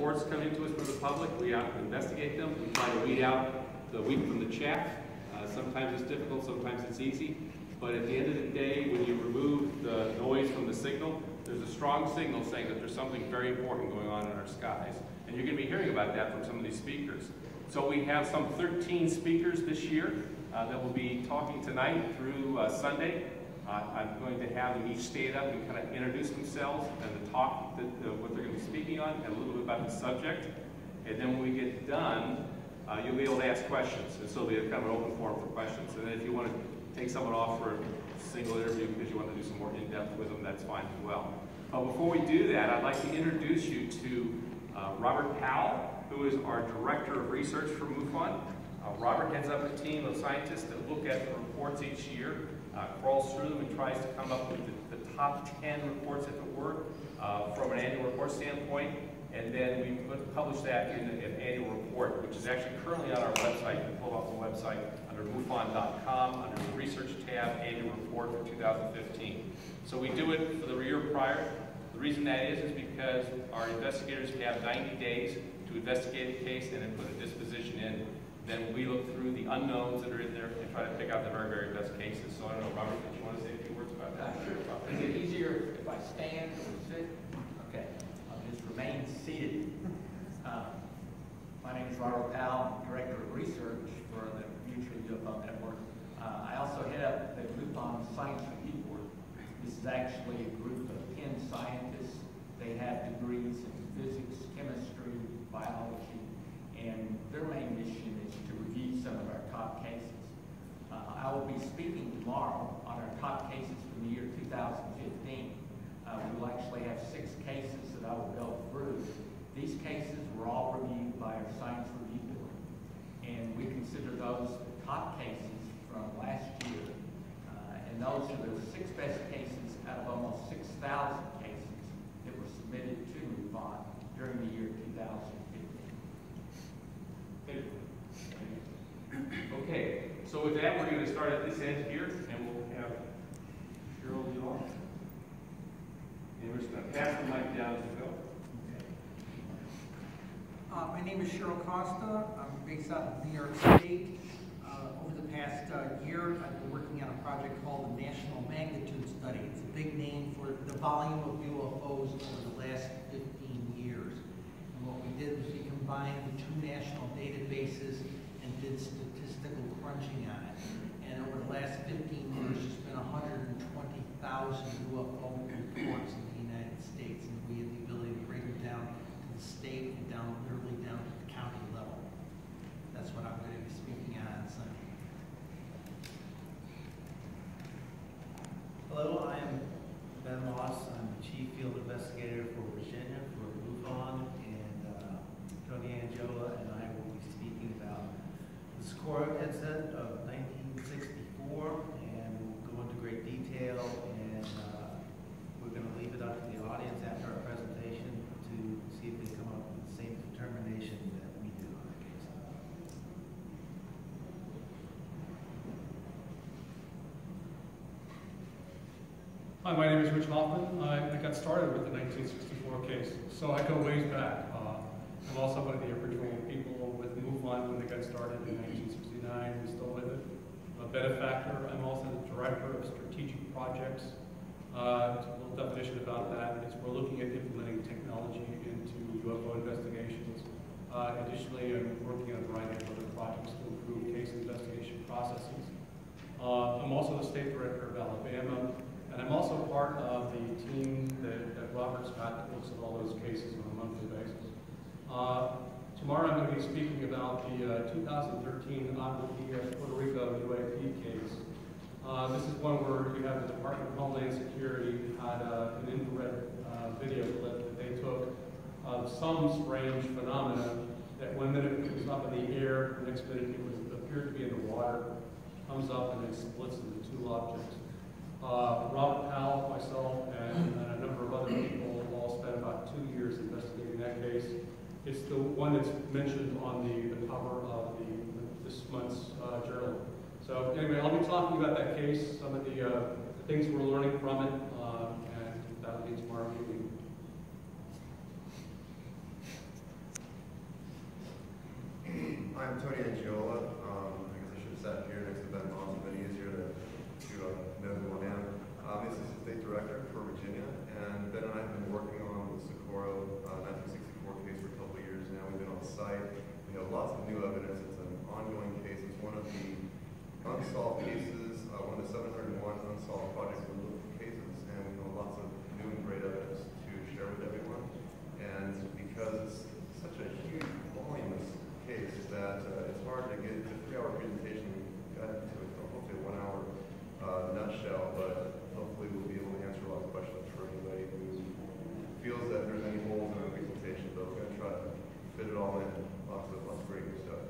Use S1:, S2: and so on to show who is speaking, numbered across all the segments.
S1: reports come into us from the public, we have to investigate them. We try to weed out the wheat from the chaff. Sometimes it's difficult, sometimes it's easy. But at the end of the day, when you remove the noise from the signal, there's a strong signal saying that there's something very important going on in our skies. And you're going to be hearing about that from some of these speakers. So we have some 13 speakers this year that will be talking tonight through Sunday. I'm going to have them each stand up and kind of introduce themselves and the talk, what they're going to be speaking on, and a little bit about the subject. And then when we get done, you'll be able to ask questions. And so there'll be kind of an open forum for questions. And then if you want to take someone off for a single interview because you want to do some more in-depth with them, that's fine as well. But before we do that, I'd like to introduce you to Robert Paola, who is our Director of Research for Mufon. Robert heads up a team of scientists that look at the reports each year, crawls through them and tries to come up with the top 10 reports, if it were, from an annual report standpoint. And then we publish that in an annual report, which is actually currently on our website. You can pull it off the website under mufon.com, under the Research tab, Annual Report for 2015. So we do it for the year prior. The reason that is because our investigators have 90 days to investigate a case and then put a disposition in. Then we look through the unknowns that are in there and try to pick out the very, very best cases. So I don't know, Robert, did you want to say a few words about that?
S2: Sure. Is it easier if I stand or sit? Okay, I'll just remain seated. My name is Robert Paola, I'm Director of Research for the Mutual UFO Network. I also head up the Mufon Science Review Board. This is actually a group of 10 scientists. They have degrees in physics, chemistry, biology, and their main mission is to review some of our top cases. I will be speaking tomorrow on our top cases from the year 2015. We will actually have 6 cases that I will go through. These cases were all reviewed by our Science Review Board, and we consider those the top cases from last year. And those are the 6 best cases out of almost 6,000 cases that were submitted to Mufon during the year 2015.
S1: Okay, so with that, we're going to start at this end here, and we'll have Cheryl lead off. And we're just going to pass the mic down as we go.
S3: My name is Cheryl Costa. I'm based out of New York State. Over the past year, I've been working on a project called the National Magnitude Study. It's a big name for the volume of UFOs over the last 15 years. And what we did was we combined the 2 national databases and did statistical crunching on it. And over the last 15 years, there's been 120,000 UFO reports in the United States, and we have the ability to break them down to the state and down, literally down to the county level. That's what I'm going to be speaking on Sunday.
S4: Hello, I am Ben Moss. I'm the Chief Field Investigator for Virginia for Mufon, and Tony Angiola and I will be speaking about the Score incident of 1964, and we'll go into great detail, and we're going to leave it up to the audience after our presentation to see if they come up with the same determination that we do on the case.
S5: Hi, my name is Rich Hoffman. I got started with the 1964 case, so I go ways back. I'm also one of the original people with Mufon when they got started in 1969. We're still with it. A benefactor. I'm also the Director of Strategic Projects. A little definition about that is we're looking at implementing technology into UFO investigations. Additionally, I'm working on a variety of other projects to improve case investigation processes. I'm also the State Director of Alabama. And I'm also part of the team that Robert's got that looks at all those cases on a monthly basis. Tomorrow I'm going to be speaking about the 2013 Puerto Rico UAP case. This is one where you have the Department of Homeland Security had an infrared video clip that they took of some strange phenomena that 1 minute it was up in the air, the next minute it appeared to be in the water, comes up and then splits into 2 objects. Robert Powell, myself, and a number of other people all spent about 2 years investigating that case. It's the one that's mentioned on the cover of this month's journal. So anyway, I'll be talking about that case, some of the things we're learning from it, and that'll be tomorrow evening.
S6: I'm Tony Angiola. I guess I should have sat here next to Ben Moss, but it's easier to know who I am. I'm the Assistant State Director for Virginia, and Ben and I have been working on the Socorro 1964 case for a couple of years now. We've been on site. We have lots of new evidence. It's an ongoing case. It's one of the unsolved cases, one of the 701 unsolved project removal cases, and we have lots of new and great evidence to share with everyone. And because it's such a huge, voluminous case that it's hard to get to a 3-hour presentation. We got into it, hopefully a 1-hour nutshell, but hopefully we'll be able to answer a lot of questions for anybody who feels that there's any holes in our presentation, but we're going to try to fit it all in. Lots of great new stuff.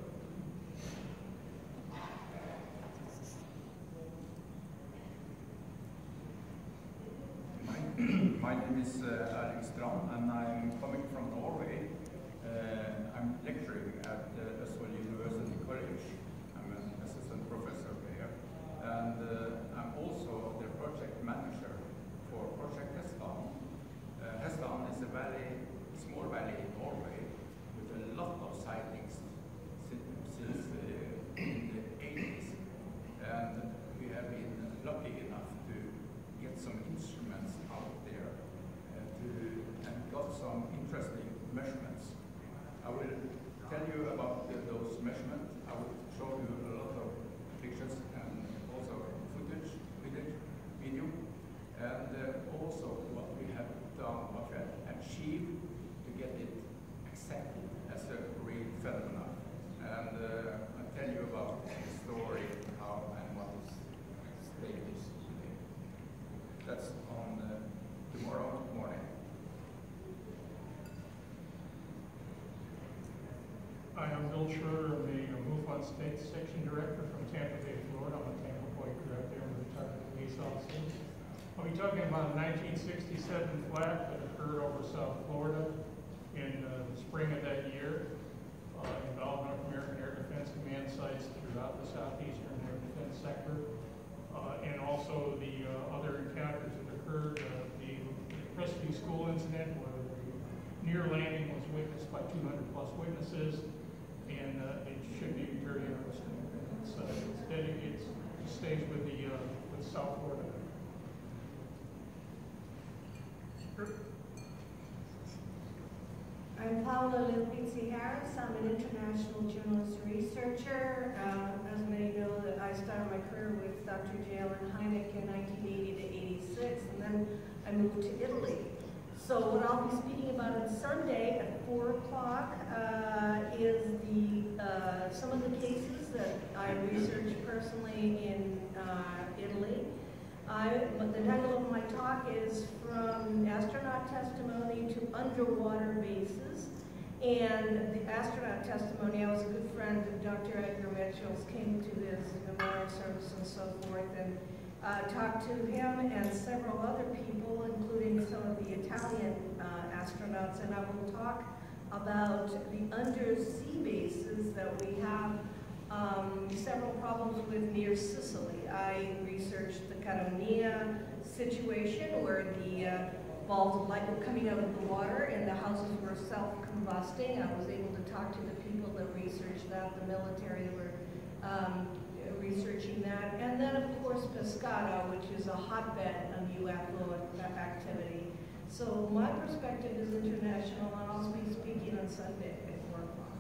S7: My name is Armstrong, and I'm coming from Norway. I'm lecturing at Østfold University College. I'm an assistant professor there. And I'm also the project manager for Project Hastings. Hastings is a valley, small valley in Norway with a lot of sightings since in the 80s. And we have been lucky enough to get some instruments out there and got some interesting measurements. I will tell you about those measurements. I will show you a lot of pictures and also footage, video, and also what we have done, what we have achieved to get it accepted as a real phenomenon. And I'll tell you about the story, how and what is status today. That's on tomorrow morning.
S8: Hi, I'm Bill Schroeder. I'm the Mufon State Section Director from Tampa Bay, Florida. I'm a Tampa Boy cadet there. I'm a retired police officer. I'll be talking about a 1967 flat that occurred over South Florida in the spring of that year. Involved North American Air Defense Command sites throughout the southeastern air defense sector. And also the other encounters that occurred, the rescue school incident where the near landing was witnessed by 200+ witnesses. And it should be very interesting. It stays with the with South Florida.
S9: I'm Paola Harris. I'm an international journalist researcher. As many know, that I started my career with Dr. Jalen Hynek in 1980 to 86, and then I moved to Italy. So what I'll be speaking about on Sunday at 4 o'clock is some of the cases that I researched personally in Italy. The title of my talk is From Astronaut Testimony to Underwater Bases. And the astronaut testimony, I was a good friend of Dr. Edgar Mitchell's, came to his memorial service and so forth, and talked to him and several other people, including some of the Italian astronauts, and I will talk about the undersea bases that we have several problems with near Sicily. I researched the Caronia situation where the balls of light were coming out of the water and the houses were self-combusting. I was able to talk to the people that researched that, the military that were researching that. And then, of course, Pescara, which is a hotbed of UFO activity. So my perspective is international, and I'll be speaking on Sunday at 4 o'clock.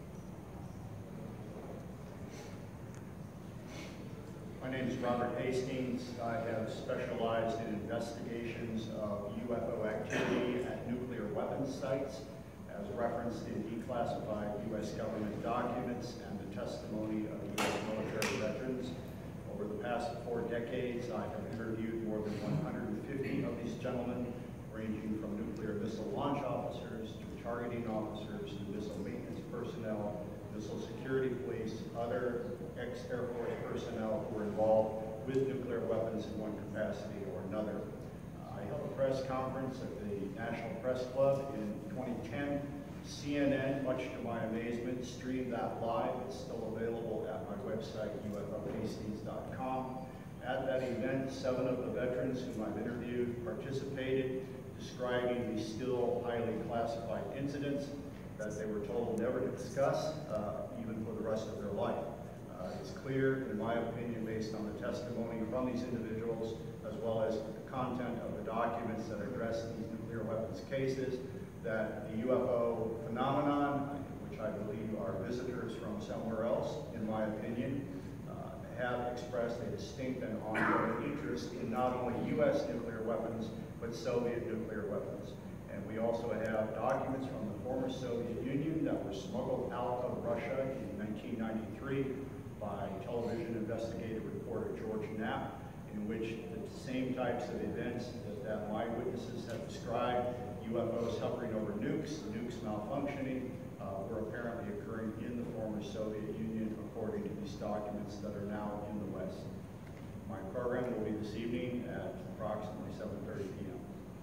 S10: My name is Robert Hastings. I have specialized in investigations of UFO activity at nuclear weapons sites, as referenced in declassified U.S. government documents and the testimony of U.S. military veterans. Over the past 4 decades, I have interviewed more than 150 of these gentlemen, ranging from nuclear missile launch officers to targeting officers to missile maintenance personnel, missile security police, other ex-Air Force personnel who were involved with nuclear weapons in one capacity or another. I held a press conference at the National Press Club in 2010. CNN, much to my amazement, streamed that live. It's still available at my website, ufohastings.com. At that event, 7 of the veterans whom I've interviewed participated, describing the still highly classified incidents. that they were told never to discuss, even for the rest of their life. It's clear, in my opinion, based on the testimony from these individuals, as well as the content of the documents that address these nuclear weapons cases, that the UFO phenomenon, which I believe are visitors from somewhere else, in my opinion, have expressed a distinct and ongoing interest in not only U.S. nuclear weapons, but Soviet nuclear weapons. And we also have documents from the former Soviet Union that were smuggled out of Russia in 1993 by television investigative reporter George Knapp, in which the same types of events that my witnesses have described, UFOs hovering over nukes, nukes malfunctioning, were apparently occurring in the former Soviet Union, according to these documents that are now in the West. My program will be this evening at approximately 7:30 p.m.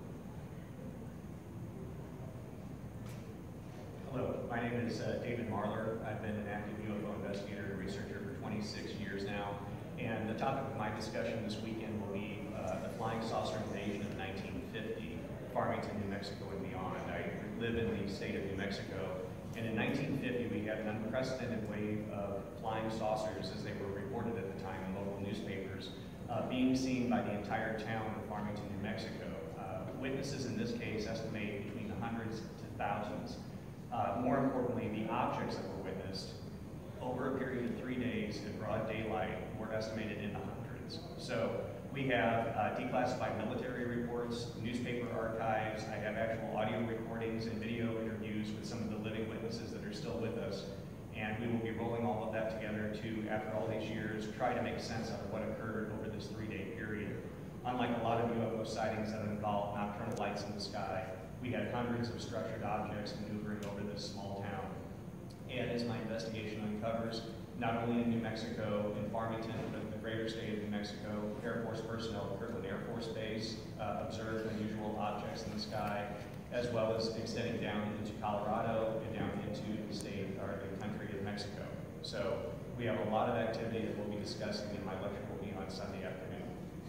S11: Hello, my name is David Marler. I've been an active UFO investigator and researcher for 26 years now, and the topic of my discussion this weekend will be the flying saucer invasion of 1950, Farmington, New Mexico and beyond. I live in the state of New Mexico, and in 1950 we had an unprecedented wave of flying saucers, as they were reported at the time in local newspapers, being seen by the entire town of Farmington, New Mexico. Witnesses in this case estimate between the hundreds to thousands. More importantly, the objects that were witnessed over a period of 3 days in broad daylight were estimated in the hundreds. So we have declassified military reports, newspaper archives. I have actual audio recordings and video interviews with some of the living witnesses that are still with us. And we will be rolling all of that together to, after all these years, try to make sense out of what occurred over this 3-day period. Unlike a lot of UFO sightings that involve nocturnal lights in the sky, we had hundreds of structured objects maneuvering over this small town. And as my investigation uncovers, not only in New Mexico, in Farmington, but the greater state of New Mexico, Air Force personnel at Kirtland Air Force Base observed unusual objects in the sky, as well as extending down into Colorado and down into the state or the country of Mexico. So we have a lot of activity that we'll be discussing, and my lecture will be on Sunday afternoon.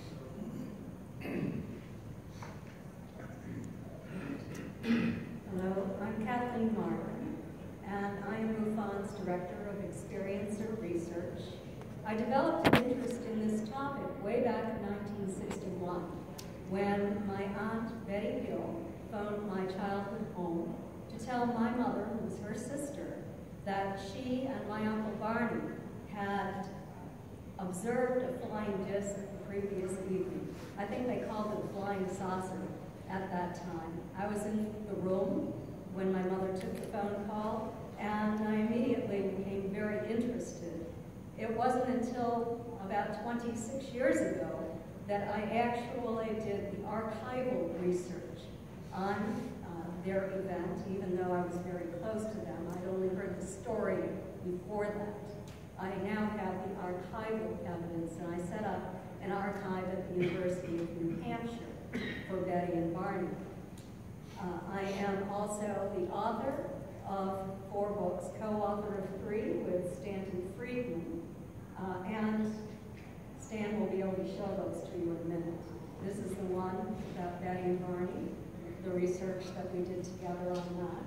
S12: Hello, I'm Kathleen Marden, and I am Mufon's Director of Experiencer Research. I developed an interest in this topic way back in 1961, when my aunt Betty Hill phoned my childhood home to tell my mother, who was her sister, that she and my Uncle Barney had observed a flying disc the previous evening. I think they called it a flying saucer at that time. I was in the room when my mother took the phone call, and I immediately became very interested. It wasn't until about 26 years ago that I actually did the archival research on their event, even though I was very close to them. I'd only heard the story before that. I now have the archival evidence, and I set up an archive at the University of New Hampshire for Betty and Barney. I am also the author of 4 books, co-author of 3 with Stanton Friedman, and Stan will be able to show those to you in a minute. This is the one about Betty and Barney, the research that we did together on that.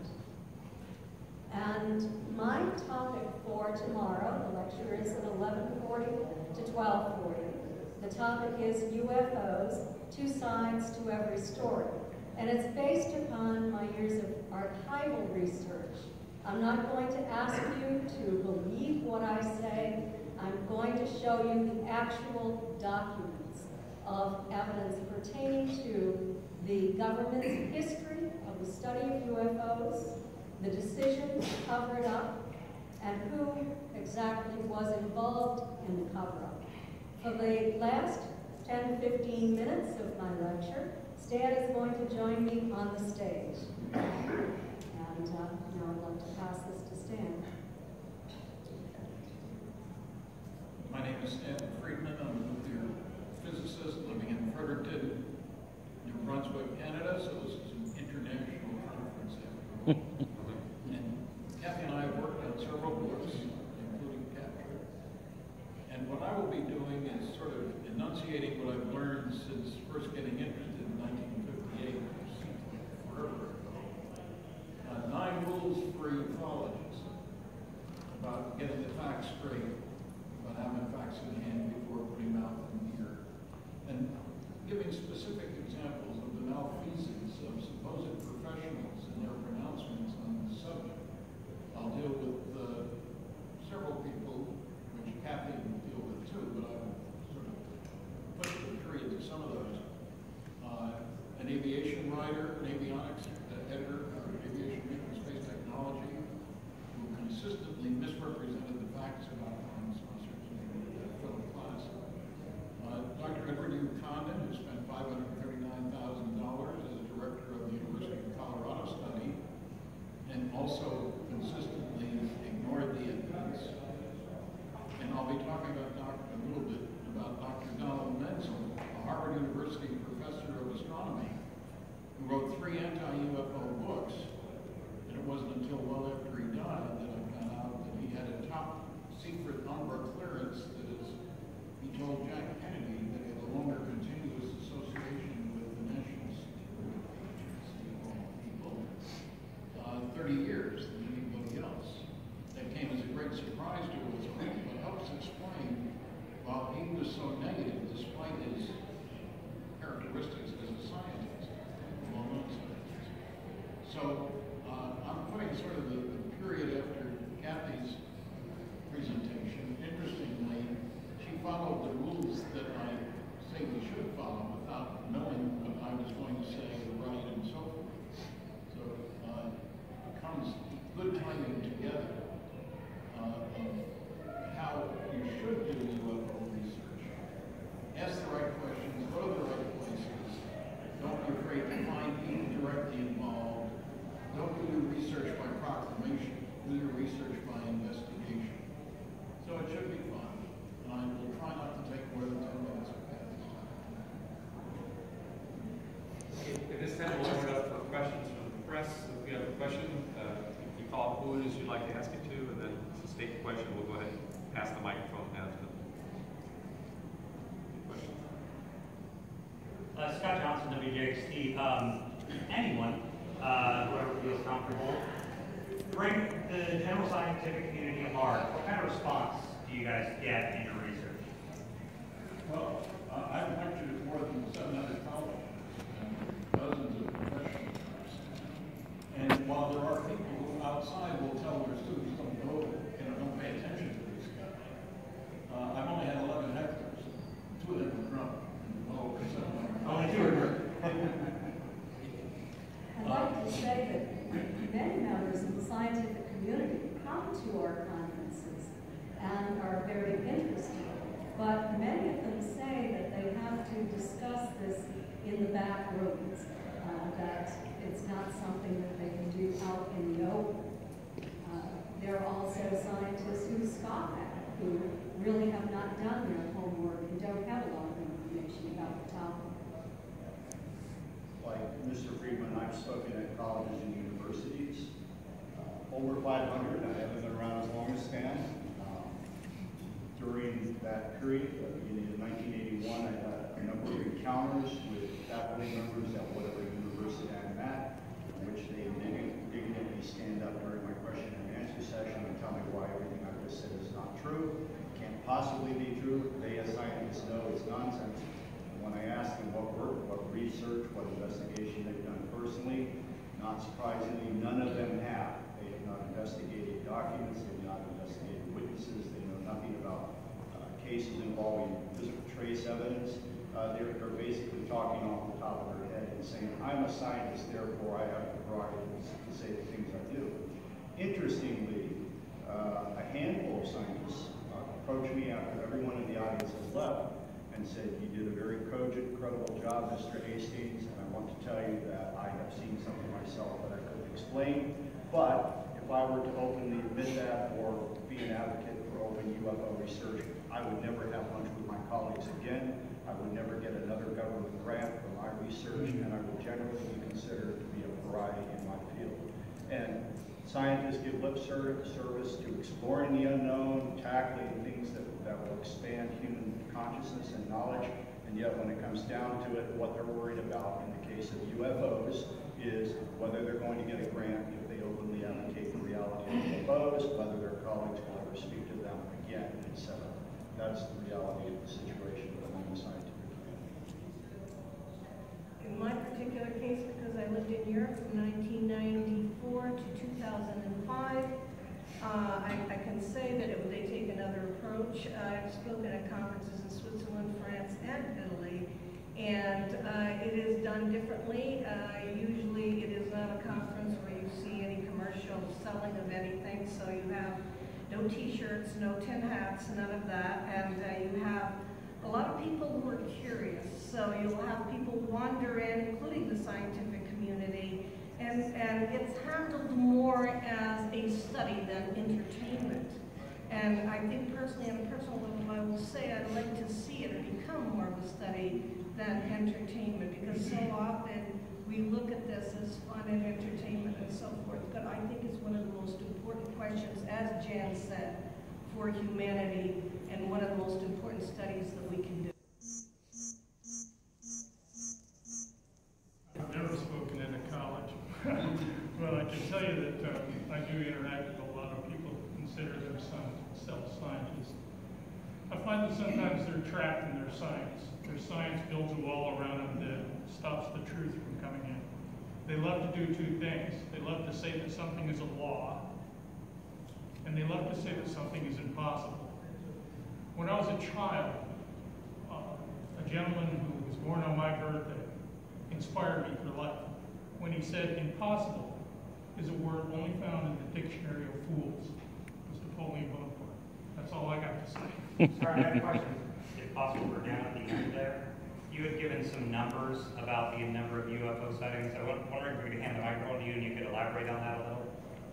S12: And my topic for tomorrow, the lecture is at 11:40 to 12:40. The topic is UFOs, 2 sides to every story. And it's based upon my years of archival research. I'm not going to ask you to believe what I say. I'm going to show you the actual documents of evidence pertaining to the government's history of the study of UFOs, the decision to cover it up, and who exactly was involved in the cover-up. For the last 10-15 minutes of my lecture, Stan is going to join me on the stage. And now I'd like to pass this to Stan.
S13: My name is Stanton Friedman. I'm a nuclear physicist living in Fredericton, New Brunswick, Canada, so this is an international conference. And Kathy and I have worked on several books, including Capture. And what I will be doing is sort of enunciating what I've learned since first getting interested in 1958, which seems like forever ago. 9 rules for about getting the facts straight, about having facts in hand before putting mouth in ear, and giving specific examples of the malfeasance of supposed professionals in their pronouncements on this subject. I'll deal with several people, which Kathleen will deal with too, but I will sort of push the period to some of those. An aviation writer, an avionics editor, or aviation making space technology, who consistently misrepresented the facts about flying saucers in film class. Dr. Edward U. Condon, who spent $539,000 as a director of the University of Colorado study, and also consistently ignored the evidence. And I'll be talking about a little bit about Dr. Donald Menzel, a Harvard University professor of astronomy, who wrote 3 anti-UFO books. And it wasn't until well after he died that I found out that he had a top secret Umbra clearance that is, he told Jack Kennedy that he had a longer continuous association with the National Security Agency of all people, 30 years than anybody else. That came as a great surprise to us, but helps explain why he was so negative despite his characteristics as a scientist, a well-known scientist. So I'm putting sort of the period after Kathy's presentation. Interestingly, she followed the rules that I say we should follow without knowing what I was going to say or write and so forth. So it comes good timing together of how you should do UFO research. Ask the right questions, go to the right places. Don't be afraid to find people directly involved. Don't do your research by proclamation. Do your research by investigation. So it should be fun. And I will try not to take more than 10 minutes of Kathy's time.
S1: At this time, we'll open it up for questions from the press. If you have a question, you call who it is you'd like to ask it to, and then to state the question, we'll go ahead and pass the microphone down to them. Questions?
S14: Scott Johnson, WJXT. Anyone, whoever feels comfortable, bring the general scientific community at large. What kind of response do you guys get in your research?
S13: Well, I've lectured at more than 700 colleges and dozens of professional groups. And while there are people who outside will tell their students don't go, don't pay attention to this guy, I've only had 11 hectares. 2 of them were drunk. Well, over 700.
S14: Only 2 are drunk.
S12: I'd like to say that many members of the scientific community come to our conferences and are very interested, but many of them say that they have to discuss this in the back rooms, that it's not something that they can do out in the open. There are also scientists who scoff at it, who really have not done their homework and don't have a lot of information about the topic.
S10: Like Mr. Friedman, I've spoken at colleges and universities. Over 500. I haven't been around as long as Stan. During that period, at the beginning of 1981, I had a number of encounters with faculty members at whatever university I'm at, in which they indignantly stand up during my question and answer session and tell me why everything I've just said is not true, can't possibly be true. They as scientists know it's nonsense. And when I ask them what work, what research, what investigation they've done personally, not surprisingly, none of them have. They have not investigated documents, they have not investigated witnesses, they know nothing about cases involving physical trace evidence. They're basically talking off the top of their head and saying, I'm a scientist, therefore I have the prerogative to say the things I do. Interestingly, a handful of scientists approached me after everyone in the audience has left and said, you did a very cogent, credible job, Mr. Hastings, and I want to tell you that I have seen something myself that I couldn't explain, but if I were to openly admit that or be an advocate for open UFO research, I would never have lunch with my colleagues again. I would never get another government grant for my research, and I would generally be considered to be a pariah in my field. And scientists give lip service to exploring the unknown, tackling things that will expand human consciousness and knowledge, and yet when it comes down to it, what they're worried about in the case of UFOs is whether they're going to get a grant if they openly advocate the reality of UFOs, whether their colleagues will 1997. That's the reality of the situation within the scientific community.
S9: In my particular case, because I lived in Europe from 1994 to 2005, I can say that they take another approach. I've spoken at conferences in Switzerland, France, and Italy, and it is done differently. Usually it is not a conference where you see any commercial selling of anything, so you have no t-shirts, no tin hats, none of that, and you have a lot of people who are curious. So you'll have people wander in, including the scientific community, and it's handled more as a study than entertainment. And I think personally, on a personal level, I will say I'd like to see it become more of a study than entertainment, because so often we look at this as fun and entertainment and so forth. But I think it's one of the most important questions, as Jan said, for humanity, and one of the most important studies that we can do.
S8: I've never spoken at a college. Well, I can tell you that I do interact with a lot of people who consider themselves scientists. I find that sometimes they're trapped in their science. Their science builds a wall around them that stops the truth from coming in. They love to do two things. They love to say that something is a law, and they love to say that something is impossible. When I was a child, a gentleman who was born on my birthday inspired me for life when he said impossible is a word only found in the dictionary of fools. Mr. Napoleon Bonaparte. That's all I got to say.
S14: Sorry, I have a question, if possible, for down at the end there. You had given some numbers about the number of UFO sightings. I was wondering if we could hand the microphone to you and you could elaborate on that a little.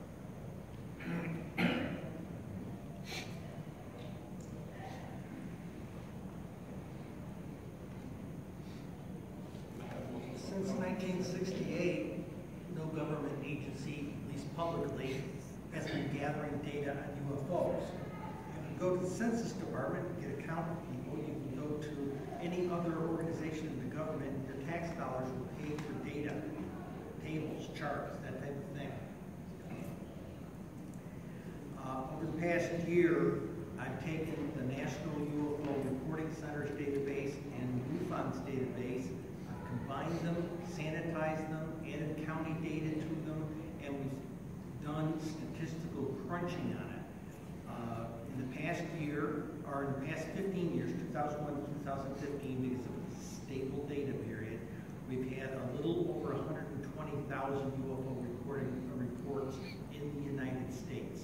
S3: Since 1968, no government agency, at least publicly, has been gathering data on UFOs. You can go to the Census Department and get a count of people. You can go to any other organization in the government. Your tax dollars will pay for data, tables, charts, that type of thing. Over the past year, I've taken the National UFO Reporting Center's database and Mufon's database, combined them, sanitized them, added county data to them, and we've done statistical crunching on it. In the past year, or in the past 15 years, 2001 to 2015, because of a stable data period, we've had a little over 120,000 UFO reports in the United States.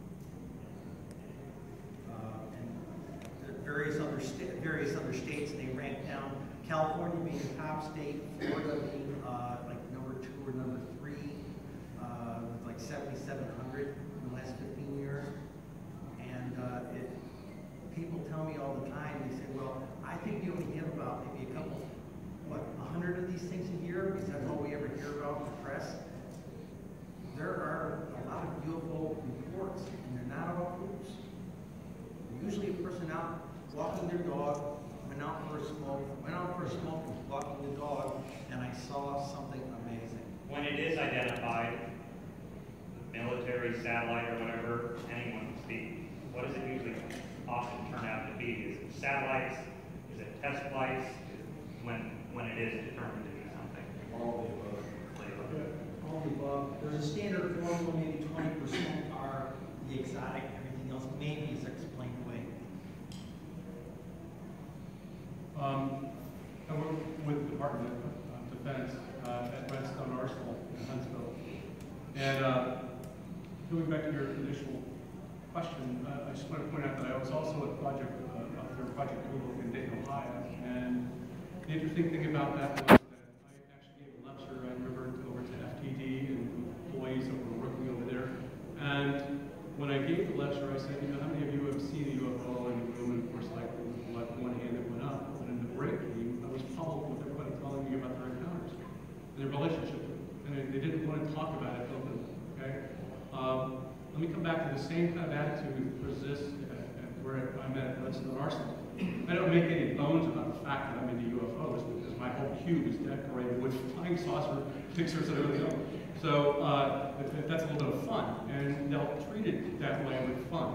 S3: And various other states, they rank down. California being the top state, Florida being like number 2 or number 3, with like 7,700 in the last 15 years. And people tell me all the time, they say, well, I think you only get about maybe a couple, 100 of these things a year, because that's all we ever hear about in the press. There are a lot of UFO reports, and they're not about groups. Usually a person out walking their dog, went out for a smoke, was walking the dog, and I saw something amazing.
S14: When it is identified, military, satellite, or whatever, anyone can speak, what does it usually often turn out to be? Is it satellites? Is it test flights? When it is determined to be something?
S3: All the above. All the above. There's a standard formula, maybe 20% are the exotic, everything else maybe is explained away.
S5: I work with the Department of Defense at Redstone Arsenal in Huntsville. And going back to your initial question, I just want to point out that I was also at Project Google in Dayton, Ohio. And the interesting thing about that was that I actually gave a lecture. I remember over to FTD and employees that were working over there. And when I gave the lecture, I said, how many of you have seen a UFO in the room? And of course, like one hand that went up. And in the break room, I was pummeled with everybody telling me about their encounters, their relationship with it. And they didn't want to talk about it openly. Okay. Let me come back to the same kind of attitude that persists where I'm at Redstone Arsenal. I don't make any bones about the fact that I'm into UFOs because my whole cube is decorated with flying saucer pictures and everything else. So that's a little bit of fun, and they'll treat it that way with fun.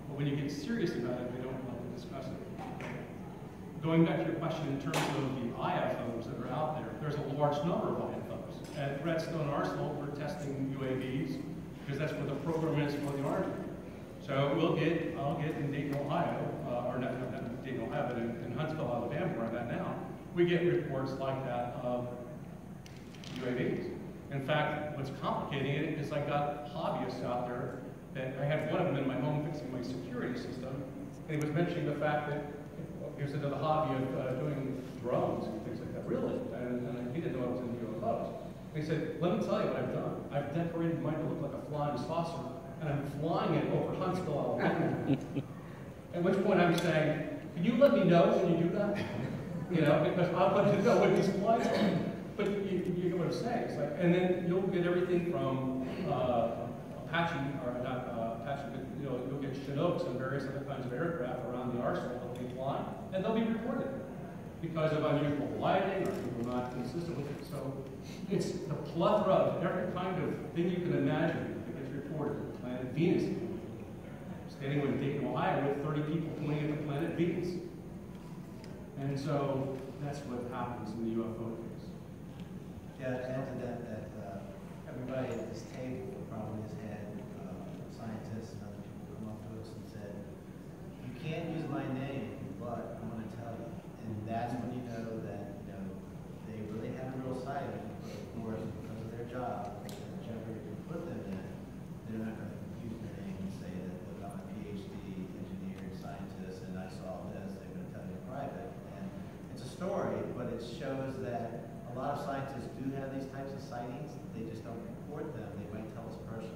S5: But when you get serious about it, they don't want to discuss it. Going back to your question in terms of the IFOs that are out there, there's a large number of IFOs. At Redstone Arsenal, we're testing UAVs because that's what the program is for the Army. So I'll get in Dayton, Ohio, or not Dayton, Ohio, but in Huntsville, Alabama, where I'm at now, we get reports like that of UAVs. In fact, what's complicating it is I got hobbyists out there that I had one of them in my home fixing my security system, and he was mentioning the fact that he was into the hobby of doing drones and things like that. Really? And he didn't know I was into UFOs. And he said, let me tell you what I've done. I've decorated mine to look like a flying saucer, and I'm flying it over Huntsville, Alabama. At which point I'm saying, can you let me know when you do that? You know, because I want to know what these flights are. But you get what I'm saying. It's like, and then you'll get everything from Apache, or not Apache, but you'll get Chinooks and various other kinds of aircraft around the arsenal that they fly, and they'll be reported because of unusual lighting or people not consistent with it. So it's the plethora of every kind of thing you can imagine that gets reported. Planet Venus, standing with Dayton, Ohio, with 30 people pointing at the planet Venus. And so that's what happens in the UFO case.
S4: Yeah, to add to that, everybody at this table probably has had scientists and other people come up to us and said, you can't use my name, but I'm going to tell you. And that's when you know that they really have a real side of it. But of course, because of their job, and the jeopardy we put them in, they're not going to use their name and say that, look, I'm a PhD engineer, scientist, and I saw this. They're going to tell you in private. And it's a story, but it shows that a lot of scientists do have these types of sightings. They just don't report them. They might tell us personally.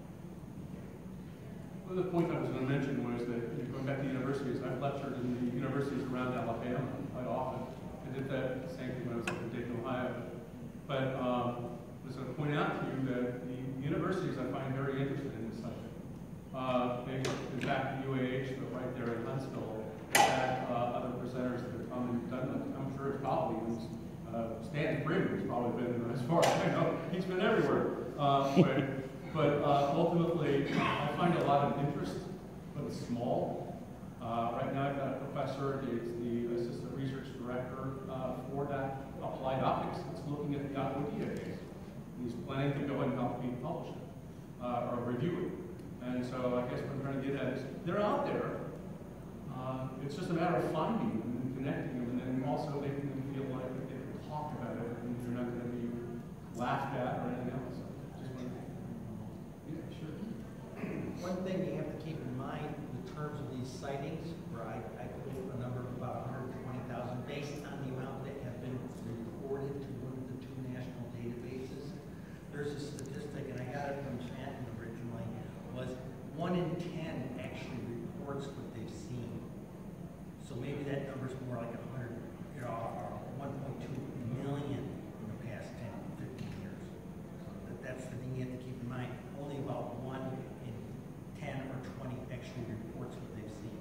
S5: Well, the point I was going to mention was that going back to universities, I've lectured in the universities around Alabama quite often. I did that same thing when I was up in Dayton, Ohio. But I was going to point out to you that the universities I find very interested in this subject. In fact, the UAH, but right there in Huntsville, had other presenters that have come and done that. I'm sure it's probably Stanton Friedman has probably been, as far as I know, he's been everywhere. But ultimately, I find a lot of interest, but it's small. Right now, I've got a professor, he's the assistant research director for that applied optics. It's looking at the Aquadia case. He's planning to go and help me publish it, or review it. And so I guess what I'm trying to get at is, they're out there. It's just a matter of finding them and connecting them, and then also making them feel like they can talk about it, and they're not going to be laughed at or anything else. Yeah, sure.
S3: One thing you have to keep in mind in terms of these sightings, where I quote a number of about 120,000 based on the amount that have been reported to one of the two national databases. There's a statistic, and I got it from Stanton originally, was 1 in 10 actually reports what they've seen. So maybe that number's more like 100, or 1.2 million in the past 10, 15 years. So that's the thing you have to keep in mind. Only about 1 in 10 or 20 actually reports what they've seen.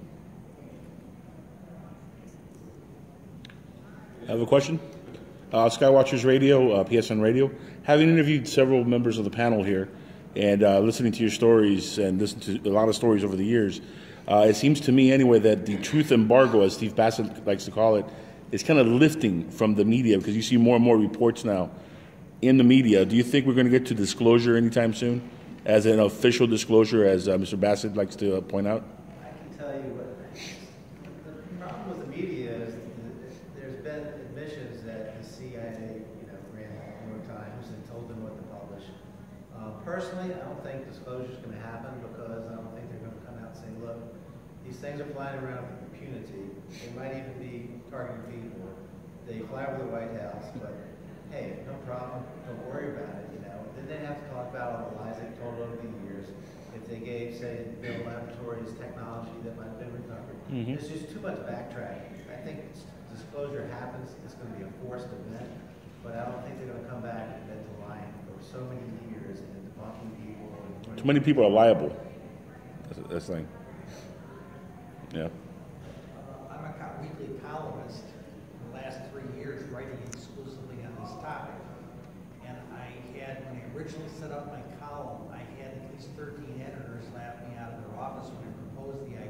S15: I have a question. Skywatchers Radio, PSN Radio. Having interviewed several members of the panel here and listening to your stories and listening to a lot of stories over the years, it seems to me anyway that the truth embargo, as Steve Bassett likes to call it, is kind of lifting from the media because you see more and more reports now in the media. Do you think we're going to get to disclosure anytime soon, as an official disclosure, as Mr. Bassett likes to point out?
S4: I can tell you what the problem with the media is there's been admissions that the CIA, ran the New York Times and told them what to publish. Personally, I don't think disclosure is going to happen because I don't think they're going to come out and say, look, these things are flying around with impunity. They might even be targeting people. They fly over the White House, but hey, no problem. Don't worry about it. Then they have to talk about all the lies they've told over the years. If they gave, say, Bill Laboratories technology that might have been recovered. There's just too much backtracking. I think disclosure happens. It's going to be a forced event, but I don't think they're going to come back and admit to lying for so many years and debunking people.
S15: Too many people are liable. That's the thing. Yeah.
S3: I'm a weekly columnist for the last 3 years writing exclusively on this topic. And when I originally set up my column, I had at least 13 editors laugh me out of their office when I proposed the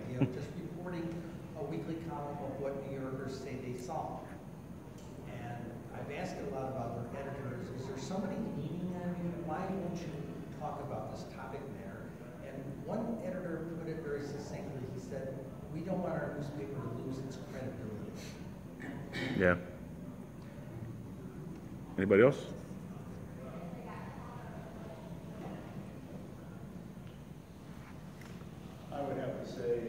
S3: column of what New Yorkers say they saw. And I've asked a lot about their editors, is there somebody leaning on you? Why won't you talk about this topic there? And one editor put it very succinctly. He said, we don't want our newspaper to lose its credibility.
S15: Yeah. Anybody else?
S10: I would have to say,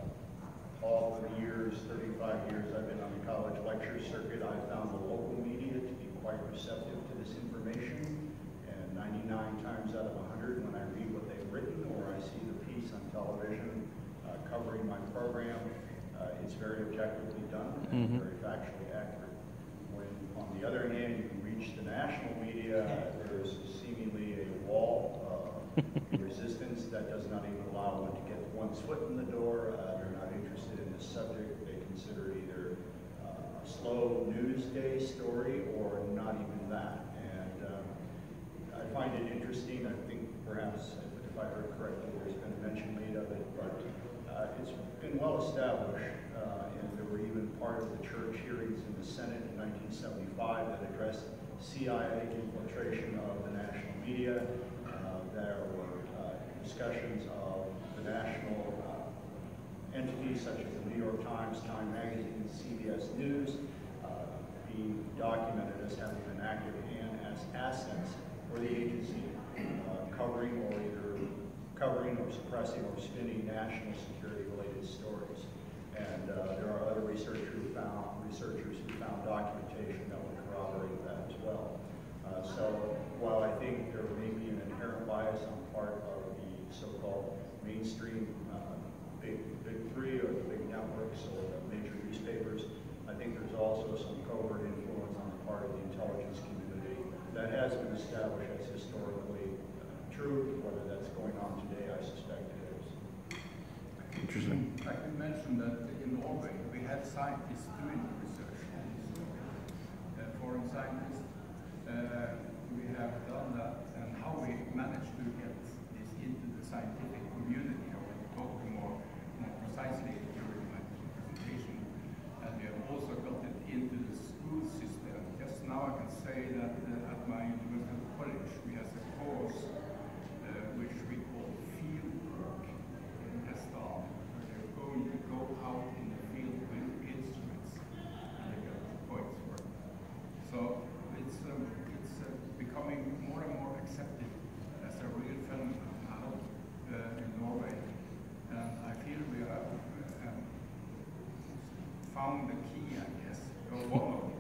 S10: all of the years, 35 years I've been on the college lecture circuit, I've found the local media to be quite receptive to this information. And 99 times out of 100, when I read what they've written or I see the piece on television covering my program, it's very objectively done and very factually accurate. When, on the other hand, you can reach the national media, there's seemingly a wall of resistance that does not even allow one to get one's foot in the door. They're not interested in this subject. They consider it either a slow news day story or not even that. And I find it interesting. I think perhaps, if I heard correctly, there's been a mention made of it, but it's been well established. And there were even part of the church hearings in the Senate in 1975 that addressed CIA infiltration of the national media. There were discussions of the national entities such as the New York Times, Time Magazine, CBS News being documented as having an active hand as assets for the agency, covering or suppressing or spinning national security related stories. And there are other researchers who found documentation that would corroborate that as well. So while I think there may be an inherent bias on part of the so-called mainstream big three or the big networks or the major newspapers, I think there's also some covert influence on the part of the intelligence community that has been established as historically true. Whether that's going on today, I suspect it is.
S15: Interesting.
S7: I can mention that in Norway we had scientists doing research, foreign scientists. We have done that, and how we managed to get this into the scientific community. I will talk more precisely during my presentation. And we have also got it into the school system. Just now I can say that at my university college we have a course which we call field work in Hastings, where they're going to go out in the field with instruments and they get points for it. So it's becoming more and more accepted as a real phenomenon in Norway. And I feel we have found the key, I guess, or one of the